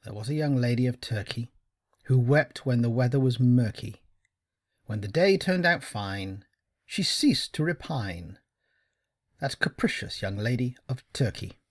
There was a young lady of Turkey who wept when the weather was murky. When the day turned out fine, she ceased to repine. That's capricious, young lady of Turkey.